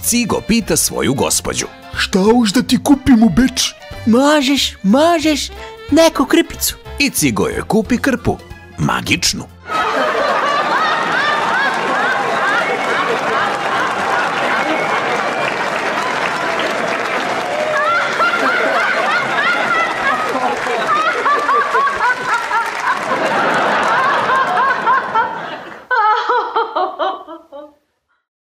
Cigo pita svoju gospođu. Šta už da ti kupim u Beč? Možeš, neku krpicu. I Cigo joj kupi krpu, magičnu.